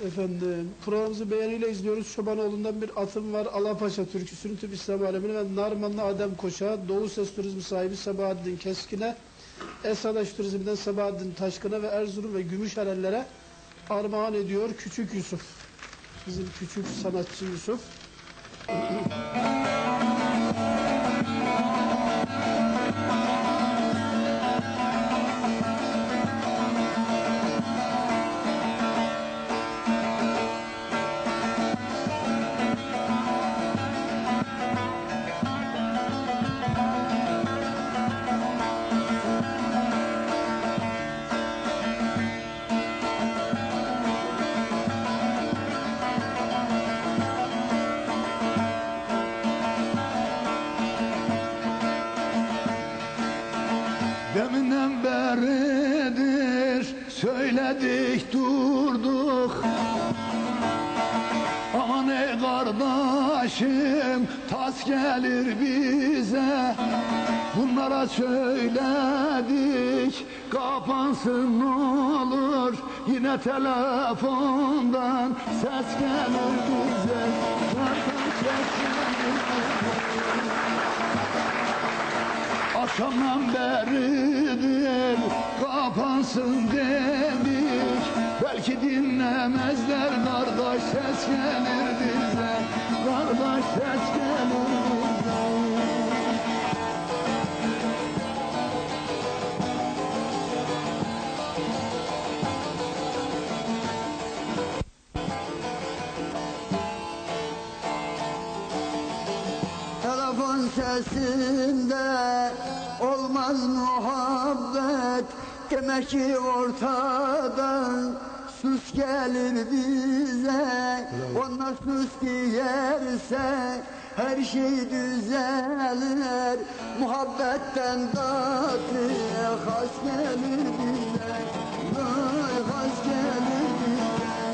Efendim, programımızı beğeniyle izliyoruz. Çobanoğlu'ndan bir atım var. Alapaşa türküsünü tüm İslam alemine ve Narmanlı Adem Koç'a, Doğu Ses Turizmi sahibi Sabahattin Keskin'e, Esadaş Turizm'den Sabahattin Taşkın'a ve Erzurum ve Gümüşhanelilere armağan ediyor Küçük Yusuf. Bizim küçük sanatçı Yusuf. Deminden beridir söyledik durduk. Aman ey kardeşim tas gelir bize. Bunlara söyledik kapansın ne olur. Yine telefondan ses gelir bize. Akşamdan beridir kapansın dedik. Belki dinlemezler kardeş ses gelir bize. Kardeş ses gelir bize. Telefon sesinde olmaz muhabbet. Demek ki ortadan sus gelir bize. Ona sus diyerse her şey düzelir. Muhabbetten tatlı has gelir bize. Vay has gelir bize.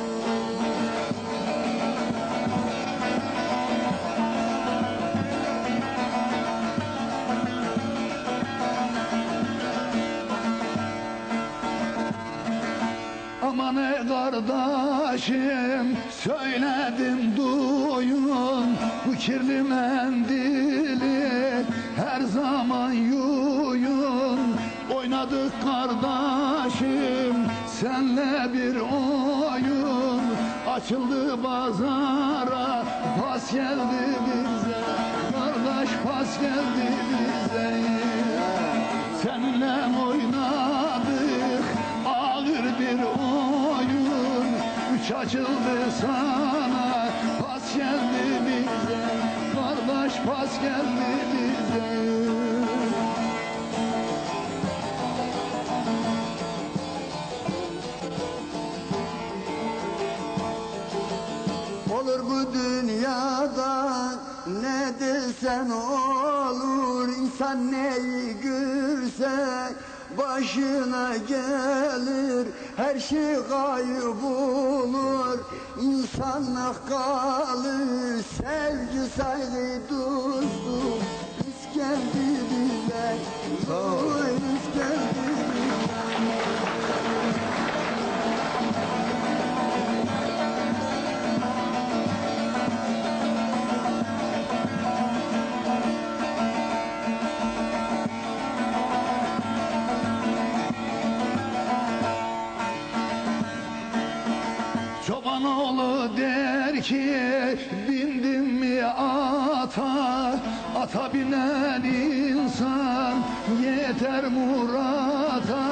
Aman ey kardeşim söyledim duyun. Bu kirli mendili her zaman yuyun. Oynadık kardeşim senle bir oyun. Açıldı pazara pas geldi bize. Kardeş pas geldi bize. Seninle oynadık ağır bir oyun. Üç açıldı sana pas geldi bize. Kardeş pas geldi bize. Olur bu dünyada ne desen olur. İnsan neyi görse başına gelir. Her şey kaybolur. İnsanlık kalır. Sevgi, saygı, dostluk hiç geldi bize. Hiç geldi bize. Çobanoğlu der ki bindim mi ata. Ata binen insan yeter murata.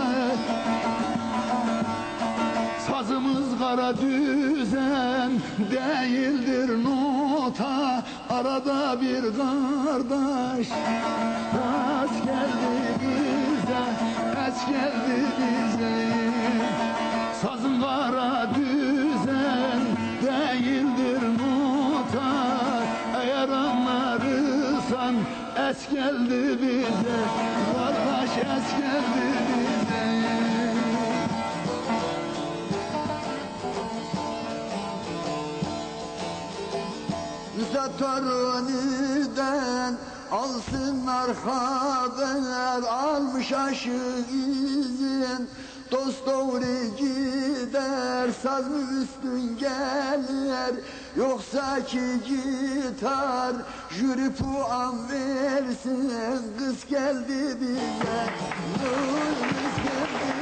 Sazımız kara düzen değildir nota. Arada bir kardeş tas geldi bize. Es geldi bize. Sazın kara düzen değildir nota. Eğer anlarsan es geldi bize. Kardeş es geldi bize. Zatoruniden alsınlar haber, almış aşık izin. Dost doğru gider, saz mı üstün gelir, yoksa ki gitar jüri puan versin. Kız geldi bize, kız geldi